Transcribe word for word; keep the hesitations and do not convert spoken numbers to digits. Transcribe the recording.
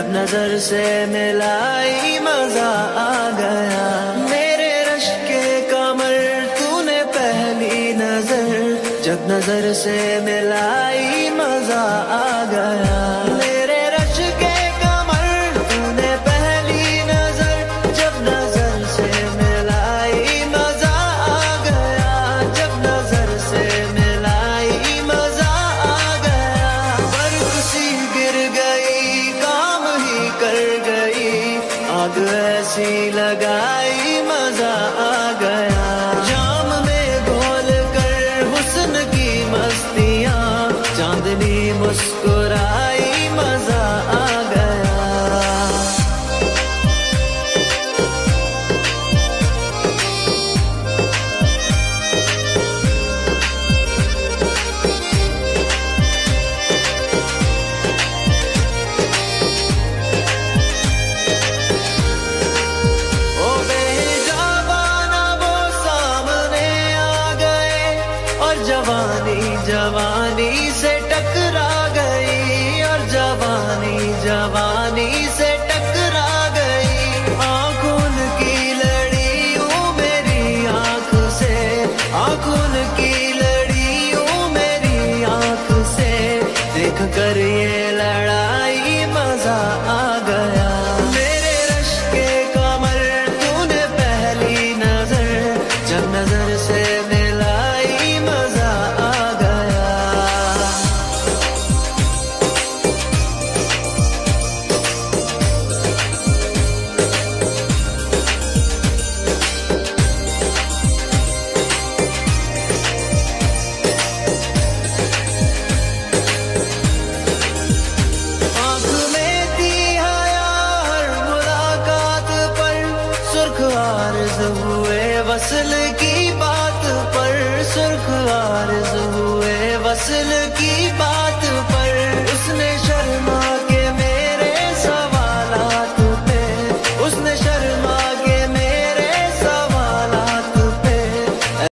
जब नजर से मिलाई मजा आ गया। मेरे रश के कमर तूने पहली नजर, जब नजर से मिलाई मजा आ गया। मेरे रश के कमर तूने पहली नजर, जब नजर से मिलाई मजा आ गया। जब नजर से मिलाई मजा आ गया। बर्फ सी गिर गई, काम ही कर गई, आग ऐसी लगाई मजा आ गया। जाम में घोल कर हुस्न की मस्तियाँ, चांदनी मुस्कुराई मजा आ गया। ओ बेजाबाना वो सामने आ गए, और जवानी जवानी से टकरा गई, और जवानी जवानी से टकरा गई। आंखों की लड़ी यूं मेरी आंख से, आंखों की लड़ी यूं मेरी आंख से, देख कर ये लड़ाई मजा आ गया। मेरे रश के कमर तूने पहली नजर, जब नजर से मिलाई मजा आ गया। आँख में थी हया हर मुलाकात पर, सुर्ख आरज़ हुए वस्ल की बात पर, सुर्ख आरज़ हुए वस्ल की